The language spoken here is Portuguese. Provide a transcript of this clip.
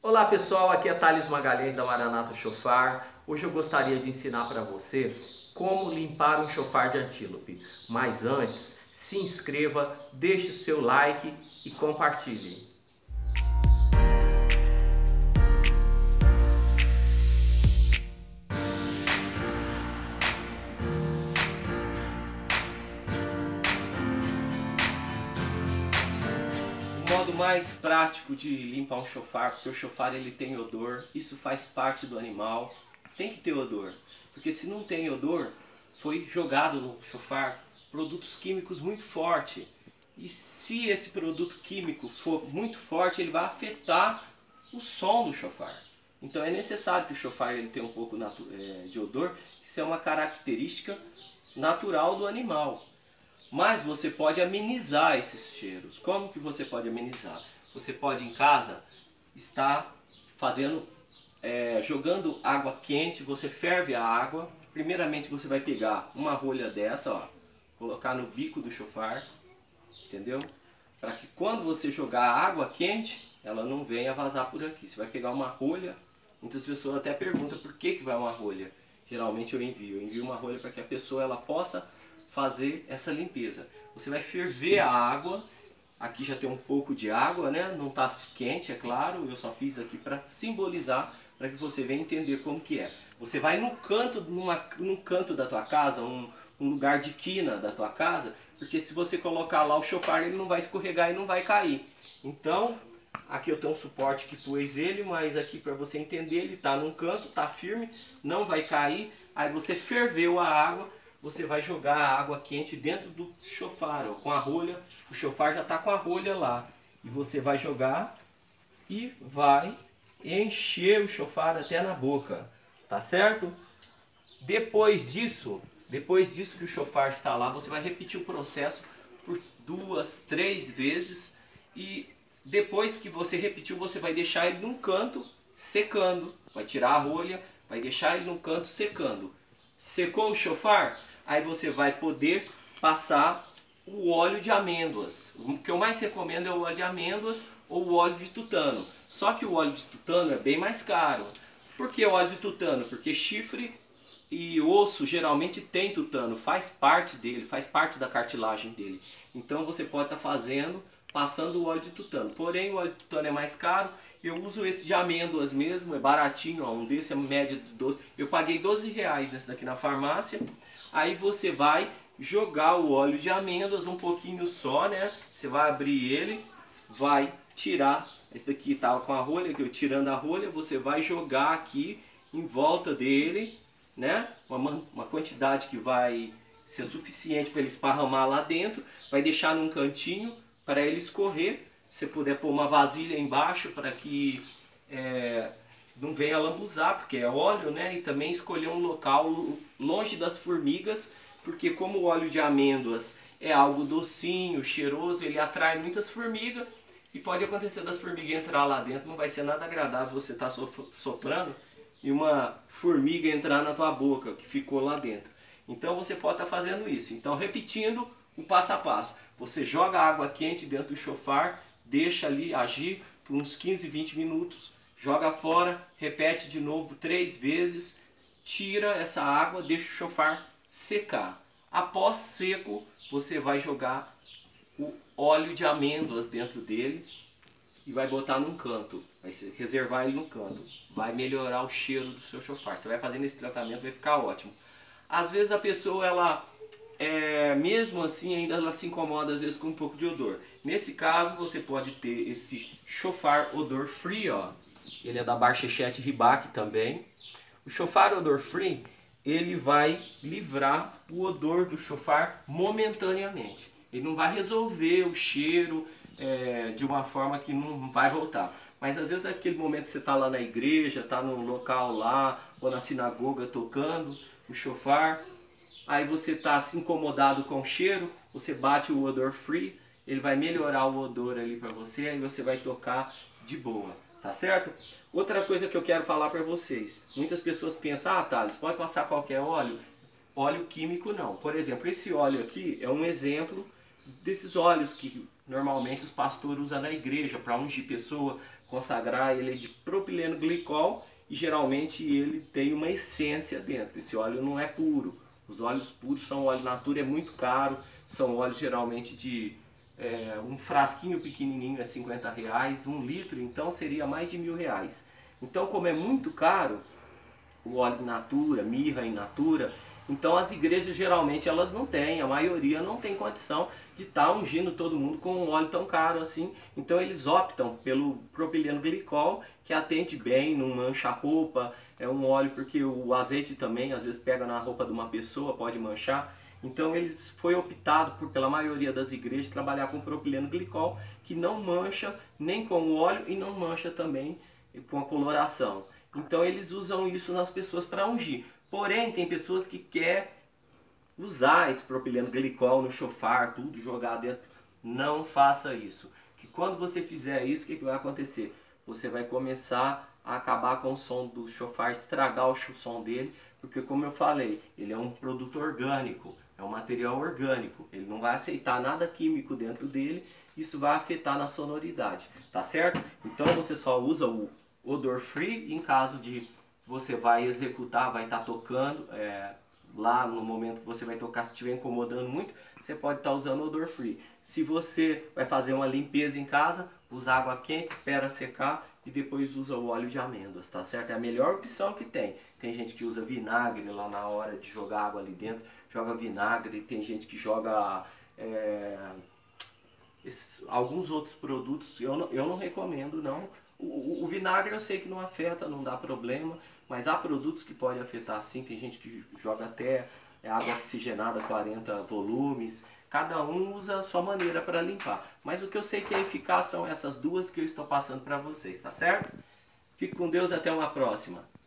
Olá pessoal, aqui é Thales Magalhães da Maranata Chofar. Hoje eu gostaria de ensinar para você como limpar um chofar de antílope. Mas antes, se inscreva, deixe o seu like e compartilhe. O modo mais prático de limpar um chofar, porque o chofar ele tem odor, isso faz parte do animal, tem que ter odor, porque se não tem odor, foi jogado no chofar produtos químicos muito fortes, e se esse produto químico for muito forte, ele vai afetar o som do chofar. Então é necessário que o chofar ele tenha um pouco de odor, isso é uma característica natural do animal. Mas você pode amenizar esses cheiros. Como que você pode amenizar? Você pode em casa estar fazendo, jogando água quente, você ferve a água. Primeiramente você vai pegar uma rolha dessa, ó, colocar no bico do chofar, entendeu? Para que quando você jogar a água quente, ela não venha vazar por aqui. Você vai pegar uma rolha, muitas pessoas até perguntam por que vai uma rolha. Geralmente eu envio uma rolha para que a pessoa ela possa fazer essa limpeza. Você vai ferver a água, aqui já tem um pouco de água, né? Não está quente, é claro, eu só fiz aqui para simbolizar, para que você venha entender como que é. Você vai no canto, num canto da tua casa, um lugar de quina da tua casa, porque se você colocar lá o chofar ele não vai escorregar e não vai cair. Então, aqui eu tenho um suporte que pôs ele, mas aqui para você entender, ele está num canto, está firme, não vai cair. Aí você ferveu a água, você vai jogar a água quente dentro do chofar, ó, com a rolha. O chofar já está com a rolha lá. E você vai jogar e vai encher o chofar até na boca. Tá certo? Depois disso que o chofar está lá, você vai repetir o processo por 2, 3 vezes. E depois que você repetiu, você vai deixar ele num canto secando. Vai tirar a rolha, vai deixar ele num canto secando. Secou o chofar? Aí você vai poder passar o óleo de amêndoas. O que eu mais recomendo é o óleo de amêndoas ou o óleo de tutano. Só que o óleo de tutano é bem mais caro. Por que o óleo de tutano? Porque chifre e osso geralmente tem tutano, faz parte dele, faz parte da cartilagem dele. Então você pode estar passando o óleo de tutano. Porém o óleo de tutano é mais caro. Eu uso esse de amêndoas mesmo, é baratinho, ó, um desse é média de 12. Eu paguei R$ 12 nesse daqui na farmácia. Aí você vai jogar o óleo de amêndoas, um pouquinho só, né? Você vai abrir ele, vai tirar. Esse daqui estava com a rolha, que eu tirando a rolha, você vai jogar aqui em volta dele, né? Uma quantidade que vai ser suficiente para ele esparramar lá dentro. Vai deixar num cantinho para ele escorrer. Se puder pôr uma vasilha embaixo para que não venha lambuzar, porque é óleo, né? E também escolher um local longe das formigas, porque como o óleo de amêndoas é algo docinho, cheiroso, ele atrai muitas formigas e pode acontecer das formigas entrar lá dentro, não vai ser nada agradável você estar soprando e uma formiga entrar na tua boca que ficou lá dentro. Então você pode estar fazendo isso. Então repetindo o passo a passo, você joga água quente dentro do chofar, deixa ali agir por uns 15, 20 minutos, joga fora, repete de novo 3 vezes, tira essa água, deixa o chofar secar. Após seco, você vai jogar o óleo de amêndoas dentro dele e vai botar num canto, vai reservar ele no canto. Vai melhorar o cheiro do seu chofar. Você vai fazendo esse tratamento, vai ficar ótimo. Às vezes a pessoa, mesmo assim, ainda ela se incomoda às vezes com um pouco de odor. Nesse caso, você pode ter esse chofar odor free, ó. Ele é da Barchechete Ribac também. O chofar odor free, ele vai livrar o odor do chofar momentaneamente. Ele não vai resolver o cheiro de uma forma que não vai voltar. Mas às vezes naquele momento que você está lá na igreja, está num local lá, ou na sinagoga tocando o chofar, aí você está se incomodado com o cheiro, você bate o odor free, ele vai melhorar o odor ali para você, aí você vai tocar de boa, tá certo? Outra coisa que eu quero falar para vocês, muitas pessoas pensam, ah Thales, pode passar qualquer óleo? Óleo químico não. Por exemplo, esse óleo aqui é um exemplo desses óleos que normalmente os pastores usam na igreja para ungir pessoa consagrar, ele é de propileno glicol e geralmente ele tem uma essência dentro. Esse óleo não é puro. Os óleos puros são óleo natura, é muito caro, são óleos geralmente de um frasquinho pequenininho é R$50, 1 litro, então seria mais de R$1.000. Então, como é muito caro, o óleo in natura, mirra in natura, então as igrejas geralmente elas não têm, a maioria não tem condição de estar ungindo todo mundo com um óleo tão caro assim. Então eles optam pelo propileno glicol, que atende bem, não mancha a roupa, é um óleo porque o azeite também às vezes pega na roupa de uma pessoa, pode manchar. Então eles foi optado pela maioria das igrejas trabalhar com propileno glicol, que não mancha nem com o óleo e não mancha também com a coloração. Então eles usam isso nas pessoas para ungir. Porém, tem pessoas que querem usar esse propileno glicol no chofar, tudo jogar dentro. Não faça isso. Que quando você fizer isso, o que vai acontecer? Você vai começar a acabar com o som do chofar, estragar o som dele, porque como eu falei, ele é um produto orgânico, é um material orgânico. Ele não vai aceitar nada químico dentro dele, isso vai afetar na sonoridade, tá certo? Então você só usa o odor free em caso de você vai executar, vai estar tocando, lá no momento que você vai tocar, se estiver incomodando muito, você pode estar usando odor free. Se você vai fazer uma limpeza em casa, usa água quente, espera secar e depois usa o óleo de amêndoas, tá certo? É a melhor opção que tem. Tem gente que usa vinagre lá na hora de jogar água ali dentro, joga vinagre, tem gente que joga alguns outros produtos, eu não recomendo não. O vinagre eu sei que não afeta, não dá problema, mas há produtos que podem afetar sim. Tem gente que joga até água oxigenada 40 volumes, cada um usa a sua maneira para limpar. Mas o que eu sei que é eficaz são essas duas que eu estou passando para vocês, tá certo? Fique com Deus, até uma próxima.